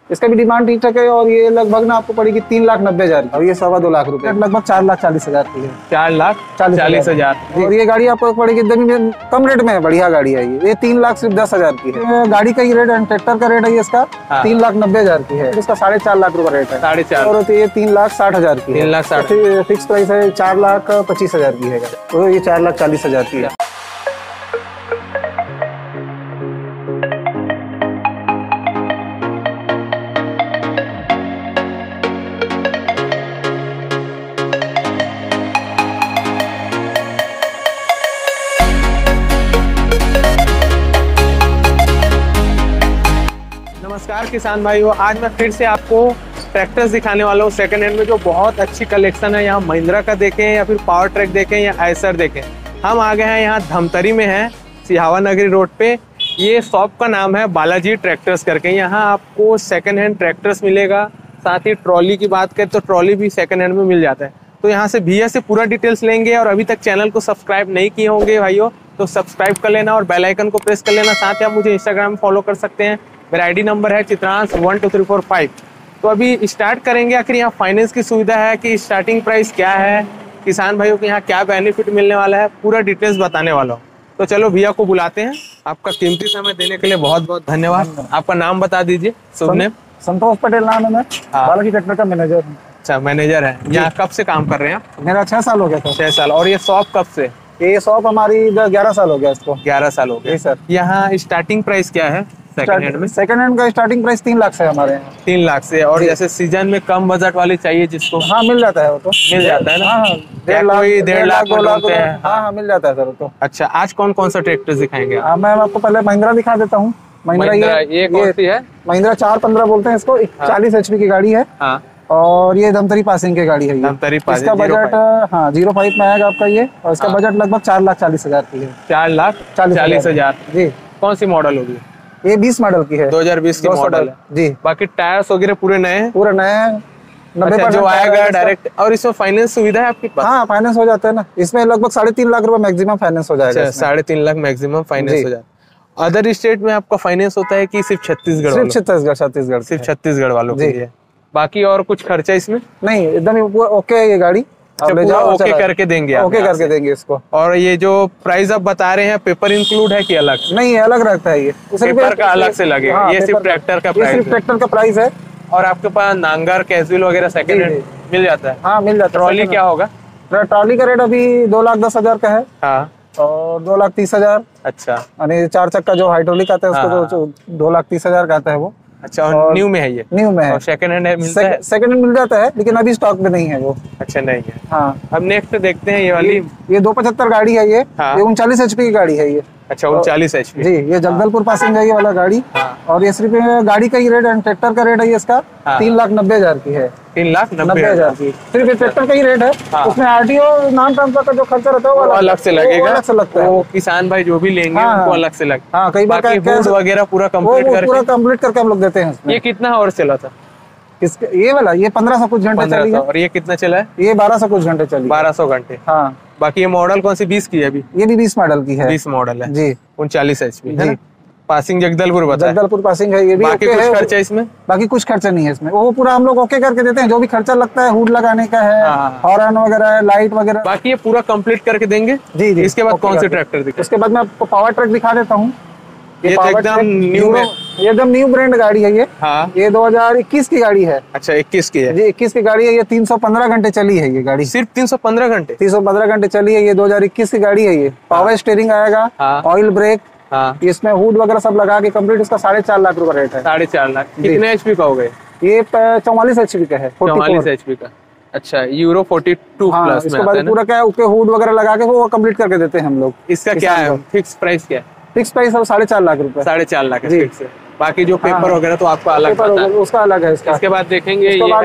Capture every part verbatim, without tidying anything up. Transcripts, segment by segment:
इसका भी डिमांड ठीक ठाक है और ये लगभग ना आपको पड़ेगी तीन लाख नब्बे हजार और ये सवा दो लाख रुपए, लगभग चार लाख चालीस हजार की है। चार लाख चालीस हजार और ये गाड़ी आपको पड़ेगी एकदम कम रेट में है, बढ़िया गाड़ी है ये। ये तीन लाख सिर्फ दस हजार की है। गाड़ी का ही रेट है, ट्रैक्टर का रेट है इसका तीन लाख नब्बे हजार की है। इसका साढ़े चार लाख रुपए रेट है। साढ़े चार और ये तीन लाख साठ हजार की है। तीन लाख साठ फिक्स प्राइस है, चार लाख पच्चीस हजार की है। तो ये चार लाख चालीस हजार की है। नमस्कार किसान भाइयों, आज मैं फिर से आपको ट्रैक्टर्स दिखाने वाला हूँ सेकंड हैंड में, जो बहुत अच्छी कलेक्शन है। यहाँ महिंद्रा का देखें या फिर पावर ट्रैक देखें या आयसर देखें। हम आ गए हैं यहाँ धमतरी में है, सिहावा नगरी रोड पे। ये शॉप का नाम है बालाजी ट्रैक्टर्स करके। यहाँ आपको सेकंड हैंड ट्रैक्टर्स मिलेगा, साथ ही ट्रॉली की बात करें तो ट्रॉली भी सेकंड हैंड में मिल जाता है। तो यहाँ से भैया से पूरा डिटेल्स लेंगे। और अभी तक चैनल को सब्सक्राइब नहीं किए होंगे भाइयों तो सब्सक्राइब कर लेना और बेल आइकन को प्रेस कर लेना। साथ ही आप मुझे इंस्टाग्राम फॉलो कर सकते हैं, मेरा आईडी नंबर है Chitransh one two three four five. तो अभी स्टार्ट करेंगे। आखिर यहाँ फाइनेंस की सुविधा है कि स्टार्टिंग प्राइस क्या है, किसान भाइयों को यहाँ क्या बेनिफिट मिलने वाला है, पूरा डिटेल्स बताने वाला हूँ। तो चलो भैया को बुलाते हैं। आपका कीमती समय देने के लिए बहुत बहुत धन्यवाद। आपका नाम बता दीजिए। शुभ नेम? संतोष पटेल नाम है, मैं बालाजी ट्रैक्टर का मैनेजर हूँ। अच्छा, मैनेजर है। यहाँ कब से काम कर रहे हैं आप? मेरा छह साल हो गया था। छह साल। और ये शॉप कब से? ये शॉप हमारी ग्यारह साल हो गया इसको। ग्यारह साल हो गए सर। यहाँ स्टार्टिंग प्राइस क्या है सेकंड हैंड में? सेकंड हैंड का स्टार्टिंग प्राइस तीन लाख से है हमारे यहाँ। तीन लाख से। और जैसे सीजन में कम बजट वाली चाहिए जिसको? हाँ मिल जाता है वो तो। मिल जाता है ना? हाँ, डेढ़ लाख डेढ़ लाख दो लाख हैं। हाँ हाँ मिल जाता है सर वो तो। अच्छा, आज कौन कौन सा ट्रैक्टर दिखाएंगे? हाँ मैं आपको पहले महिंद्रा दिखा देता हूँ। महिंद्रा ये कौन सी है? महिंद्रा चार पंद्रह बोलते हैं इसको। चालीस एचपी की गाड़ी है और ये धमतरी पासिंग की गाड़ी है। ये धमतरी पासिंग। इसका बजट हाँ जीरो फाइव में आएगा आपका ये। और इसका बजट लगभग चार लाख चालीस हजार की है। चार लाख चालीस हजार जी। कौन सी मॉडल होगी? ये बीस मॉडल की है। दो हजार बीस की मॉडल है जी। बाकी टायर्स वगैरह पूरे नए हैं? पूरे नए हैं। अच्छा, जो आएगा डायरेक्ट। और इसमें फाइनेंस सुविधा है आपके पास? हाँ फाइनेंस हो जाता है ना। इसमें लगभग साढ़े तीन लाख रुपए मैक्सिमम फाइनेंस हो जाएगा। साढ़े तीन लाख मैक्सिमम फाइनेंस हो जाएगा। अदर स्टेट में आपका फाइनेंस होता है कि सिर्फ छत्तीसगढ़? सिर्फ छत्तीसगढ़ छत्तीसगढ़ सिर्फ छत्तीसगढ़ वालों के लिए। बाकी और कुछ खर्चा इसमें नहीं? एकदम ओके है ये गाड़ी। ले जाओ, ओके करके देंगे आप? ओके करके देंगे इसको। और ये जो प्राइस आप बता रहे हैं पेपर इंक्लूड है कि अलग? नहीं अलग रहता है ये। पेपर का अलग से लगेगा। हाँ, ये सिर्फ ट्रैक्टर का प्राइस? सिर्फ ट्रैक्टर का प्राइस है। और आपके पास नांगर कैजुअल वगैरह सेकंड हैंड मिल जाता है? हाँ मिल जाता है। ट्रॉली क्या होगा? ट्रॉली का रेट अभी दो लाख दस हजार का है। हाँ। और दो लाख तीस हजार। अच्छा। यानी चार चक्का जो हाइड्रोलिक आता है उसको दो लाख तीस हजार का आता है वो। अच्छा, और न्यू में है ये? न्यू में है। और सेकंड हैंड मिलता है? सेकंड हैंड मिल जाता है लेकिन अभी स्टॉक में नहीं है वो। अच्छा नहीं है। हाँ। अब नेक्स्ट देखते हैं ये वाली। ये दो पचहत्तर गाड़ी है ये। हाँ। ये उनचालीस एचपी की गाड़ी है ये। अच्छा, उनचालीस एचपी जी। ये जगदलपुर पासिंग है ये वाला गाड़ी। हाँ। और ये सिर्फ गाड़ी का ही रेट है, ट्रैक्टर का रेट है इसका तीन लाख नब्बे हजार की है। तीन लाख नब्बे हजार की सिर्फ ये ट्रैक्टर का ही रेट है। हाँ। उसमें आरटीओ नाम ट्रांसफर का जो खर्चा रहता है वो अलग से लगेगा। अलग से लगता है। वो किसान भाई जो भी लेंगे उनको अलग से लगता है। हाँ कई बार वगैरह पूरा कंप्लीट करके पूरा कंप्लीट करके हम लोग देते हैं। ये कितना और चला था? इसके ये वाला ये पंद्रह सौ कुछ घंटे चली है। और ये कितना चला है? ये बारह सौ कुछ घंटे चली। बारह सौ घंटे। हाँ। बाकी ये मॉडल कौन सी? बीस की है अभी? ये भी बीस मॉडल की है। बीस मॉडल है जी। उनचालीस एचपी जी। पासिंग जगदलपुर बताया? जगदलपुर पासिंग है ये भी। बाकी कुछ खर्चा इसमें? बाकी कुछ खर्चा नहीं है इसमें। वो पूरा हम लोग ओके करके देते हैं। जो भी खर्चा लगता है, हुड लगाने का है, हॉर्न वगैरह है, लाइट वगैरह, बाकी ये पूरा कंप्लीट करके देंगे जी जी। इसके बाद कौन से ट्रैक्टर दिखा? उसके बाद मैं आपको पावर ट्रैक दिखा देता हूँ। ये तो एकदम न्यू है, एकदम न्यू ब्रांड गाड़ी है ये। हाँ। ये दो हजार इक्कीस की गाड़ी है। अच्छा, इक्कीस की है जी। इक्कीस की गाड़ी है ये। तीन सौ पंद्रह घंटे चली है ये गाड़ी। सिर्फ तीन सौ पंद्रह घंटे? तीन सौ पंद्रह घंटे चली है ये। दो हजार इक्कीस की गाड़ी है ये। पावर स्टीयरिंग आएगा, ऑयल ब्रेक, इसमें हुड वगैरह सब लगा के कम्प्लीट इसका साढ़े चार लाख रुपए रेट है। साढ़े चार लाख। कितने एचपी का हो गए? ये चौवालीस एचपी का है। चौवालीस एचपी का। अच्छा, यूरो फोर्टी टू प्लस में आता है ना? पूरा क्या है, हुड वगैरह लगा के वो कम्प्लीट करके देते हैं हम लोग। इसका क्या है फिक्स प्राइस? क्या है फिक्स प्राइस? साढ़े चार लाख रुपए। साढ़े चार लाख फिक्स है। बाकी जो पेपर वगैरह तो आपका अलग पता है, उसका अलग है। इसके बाद देखेंगे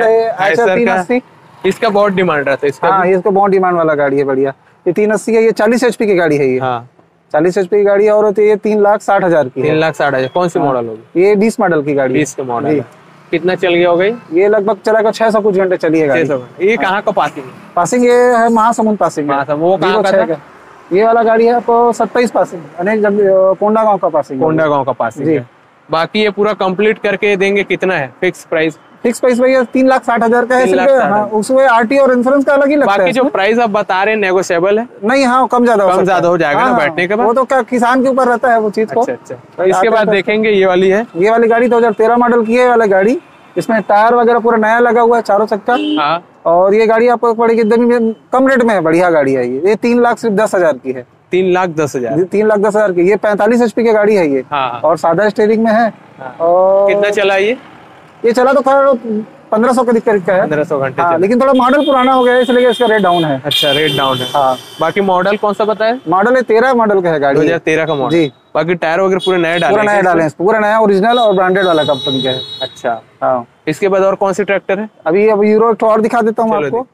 ये इसका बहुत डिमांड रहता है इसका। हाँ, इसका बहुत डिमांड वाला गाड़ी है, बढ़िया। ये तीन अस्सी है। ये चालीस एचपी की गाड़ी है ये। हाँ। चालीस एचपी की गाड़ी है और ये तीन लाख साठ हजार की। तीन लाख साठ हजार। कौन सी मॉडल होगी? ये बीस मॉडल की गाड़ी। बीस का मॉडल। कितना चल गया हो गई? ये लगभग चला छह सौ कुछ घंटे चली है गाड़ी। ये कहाँ का पासिंग? पासिंग ये है महासमुंद पासिंग। वो कहाँ का? ये वाला गाड़ी है आपको सत्ताईस पासिंग, अनेक कोंडा गांव का पासिंग। कोंडा गांव का पासिंग है। बाकी ये पूरा कंप्लीट करके देंगे कितना है फिक्स प्राइस? फिक्स प्राइस भैया तीन लाख साठ हजार का है तीन लाख सिर्फ। साठ हाँ, उसमें आरटी और इंश्योरेंस का अलग ही लगता है। बाकी जो प्राइस आप बता रहे हैं नेगोशिएबल है? नहीं, हाँ कम ज्यादा हो कम सकता ज्यादा है। हो जाएगा हाँ, ना बैठने के बाद? वो तो क्या किसान के ऊपर रहता है वो चीज को। अच्छा अच्छा। इसके बाद देखेंगे ये वाली है, ये वाली गाड़ी दो हजार तेरह मॉडल की है वाली गाड़ी। इसमें टायर वगैरह पूरा नया लगा हुआ है, चारों चक्का। हाँ। और ये गाड़ी आपको पड़ेगी एकदम कम रेट में है, बढ़िया गाड़ी है ये। ये तीन लाख सिर्फ दस हजार की है। तीन लाख दस हजार तीन लाख दस हजार की। ये पैंतालीस एचपी की गाड़ी है ये। हाँ। और सादा स्टीयरिंग में है। हाँ। और कितना चला ये? ये चला तो खैर पंद्रह सौ के करीब का है। पंद्रह सौ घंटे हाँ, लेकिन थोड़ा मॉडल पुराना हो गया है इसलिए इसका रेट डाउन है। अच्छा, रेट डाउन है। हाँ। बाकी मॉडल कौन सा बताया? मॉडल है तेरह मॉडल का है गाड़ी। दो हजार तेरह का मॉडल जी। बाकी टायर वगैरह पूरे नए डाले? पूरा नया डाले हैं, पूरा नया ओरिजिनल और ब्रांडेड वाला कंपनी का है। अच्छा। हाँ। इसके बाद और कौन सी ट्रैक्टर है? अभी अब यूरो एक और दिखा देता हूँ आपको।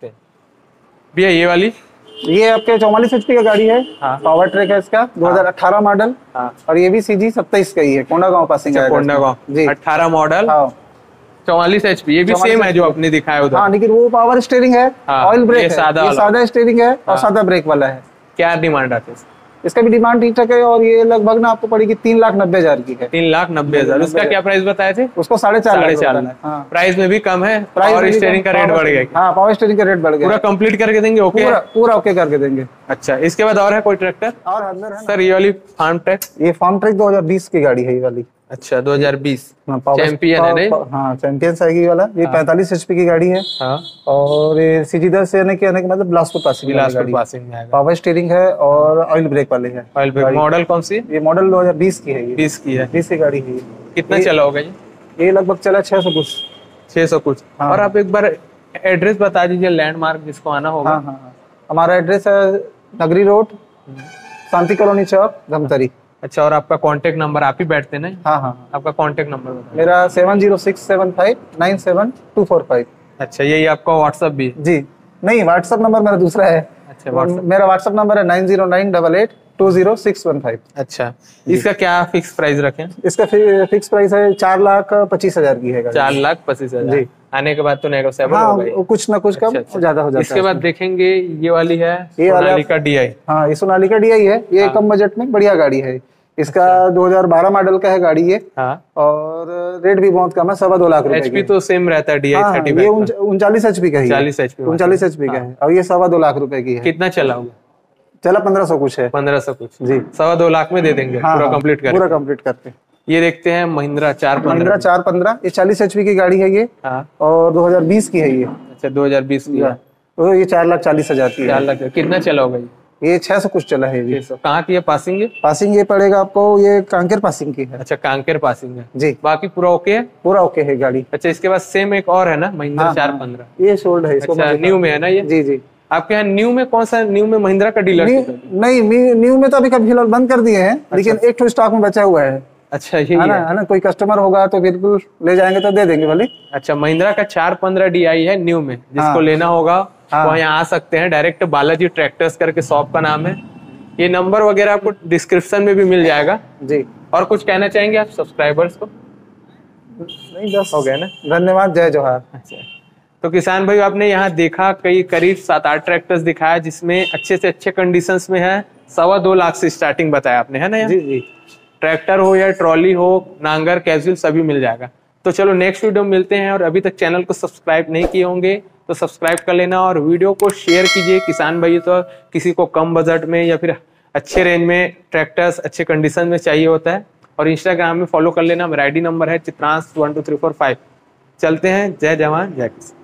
भैया ये वाली? ये आपके चौवालीस एचपी का गाड़ी है। हाँ। पावर ट्रैक है इसका, दो हजार अठारह मॉडल। हाँ। और ये भी सीजी सत्ताईस का ही है, कोंडागांव पासिंग है। कोंडागांव जी। अठारह मॉडल, हाँ। चौवालीस एचपी। ये भी सेम है जो आपने दिखाया उधर? हाँ, लेकिन वो पावर स्टीयरिंग है, हाँ, ऑयल ब्रेक ये है। सादा ये वाला। सादा स्टीयरिंग है और सादा ब्रेक वाला है। क्या डिमांड आती है इसका भी डिमांड ठीक ठाक है। और ये लगभग ना आपको पड़ेगी तीन लाख नब्बे हजार की है। तीन लाख नब्बे हजार उसका क्या प्राइस बताए थे? उसको साढ़े चार साढ़े लाख चार रुपए। लाख हाँ। प्राइस में भी कम है। प्राइस और में भी स्टीयरिंग का कम, रेट पावर बढ़ गया? हाँ, पावर स्टीयरिंग का रेट बढ़ गया। पूरा कंप्लीट करके देंगे? ओके, पूरा पूरा ओके करके देंगे। अच्छा। इसके बाद और है कोई ट्रैक्टर? और अंदर है सर ये वाली फार्म ट्रैक? ये फार्म ट्रैक दो हजार बीस की गाड़ी है ये वाली। अच्छा, दो हजार बीस पावर- चैंपियन है नहीं? हाँ, चैंपियन आएगी वाला। ये पैंतालीस एचपी की गाड़ी है। हाँ। और ये सीजी दस से आने के आने के मतलब बिलासपुर पासिंग बिलासपुर पासिंग में आएगा। पावर स्टीयरिंग है और ऑयल ब्रेक वाले है। Oil break. मॉडल कौन सी? ये मॉडल दो हजार बीस की है। ये बीस की है। बीस की गाड़ी है। कितना चला होगा ये? ये लगभग चला छह सौ कुछ। छह सौ कुछ। हाँ। और आप एक बार एड्रेस बता दीजिए, लैंडमार्क जिसको आना होगा। हाँ हाँ हाँ। हमारा एड्रेस है नगरी रोड, शांति कॉलोनी चौक, धमतरी। अच्छा। और आपका कांटेक्ट नंबर? आप ही बैठते हैं ना? हाँ हाँ। आपका कांटेक्ट नंबर बताइए। मेरा seven zero six seven five nine seven two four five. अच्छा, यही आपका व्हाट्सएप भी? जी नहीं, व्हाट्सएप नंबर मेरा दूसरा है। अच्छा, WhatsApp। मेरा व्हाट्सएप नंबर है nine zero nine double eight two zero six one five. अच्छा। इसका क्या फिक्स प्राइस रखें? इसका फिक्स प्राइस है चार लाख पच्चीस हजार की है गाड़ी। चार लाख पच्चीस हजार जी। आने के बाद तो नेगोशिएबल हाँ, होगा ही। कुछ ना कुछ कम अच्छा, अच्छा। ज्यादा हो जाता है। इसके बाद देखेंगे ये वाली है, ये वाला- सोनालिका डीआई। हाँ, ये सोनालिका डीआई है। ये कम बजट में बढ़िया गाड़ी है। इसका दो हजार बारह मॉडल का है गाड़ी ये। हाँ। और रेट भी बहुत कम है, सवा दो लाख रुपए की एचपी है। तो सेम रहता है डीआई हाँ, थर्टी ये उनचालीस एचपी का है। चालीस एचपी उनचालीस एचपी का है और ये सवा दो लाख रुपए की है। कितना चला होगा? चला पंद्रह सौ कुछ है। पंद्रह सौ कुछ। जी। सवा दो लाख में दे देंगे। हाँ, पूरा हाँ, कंप्लीट कर। पूरा कंप्लीट करके। ये देखते हैं महिंद्रा चार महिंद्रा पंद्रह। चार पंद्रह, ये चालीस एचपी की गाड़ी है ये। हाँ। और दो हजार बीस की है ये। अच्छा, दो हजार बीस की है। तो ये चार लाख चालीस हजार की चार है। लाख। कितना चला होगा ये? ये छह सौ कुछ चला है ये। कहाँ की है पासिंग? पासिंग ये पड़ेगा आपको, ये कांकेर पासिंग की है। अच्छा, कांकेर पासिंग है। जी। बाकी पूरा ओके है? पूरा ओके है गाड़ी। अच्छा। इसके बाद सेम एक और है ना महिंद्रा हाँ, चार हाँ। पंद्रह? ये सोल्ड है इसको। अच्छा, न्यू में है ना ये? जी जी। आपके यहाँ न्यू में कौन सा? न्यू में महिंद्रा का डीलर? नहीं, न्यू में तो अभी कभी फिलहाल बंद कर दिए हैं, लेकिन एक तो स्टॉक में बचा हुआ है। अच्छा, यही है ना, है। है ना, कोई कस्टमर होगा तो बिल्कुल ले जाएंगे तो दे देंगे भले। अच्छा, महिंद्रा का चार पंद्रह डीआई है न्यू में, जिसको हाँ। लेना होगा हाँ। वो यहाँ आ सकते हैं। डायरेक्ट बालाजी ट्रैक्टर्स करके शॉप का नाम है। ये नंबर वगैरह आपको डिस्क्रिप्शन में भी मिल जाएगा। जी। और कुछ कहना चाहेंगे आप सब्सक्राइबर्स को? नहीं, बस हो गया ना? धन्यवाद, जय जोहार। अच्छा। तो किसान भाई, आपने यहाँ देखा कई करीब सात आठ ट्रैक्टर्स दिखाया, जिसमें अच्छे से अच्छे कंडीशंस में है। सवा दो लाख से स्टार्टिंग बताया आपने, है ना? यहाँ जी जी। ट्रैक्टर हो या ट्रॉली हो, नांगर, कैजुअल, सभी मिल जाएगा। तो चलो नेक्स्ट वीडियो में मिलते हैं। और अभी तक चैनल को सब्सक्राइब नहीं किए होंगे तो सब्सक्राइब कर लेना और वीडियो को शेयर कीजिए। किसान भाई तो किसी को कम बजट में या फिर अच्छे रेंज में ट्रैक्टर्स अच्छे कंडीशन में चाहिए होता है। और इंस्टाग्राम में फॉलो कर लेना। मेरा आईडी नंबर है Chitransh one two three four five. चलते हैं। जय जवान जय किसान।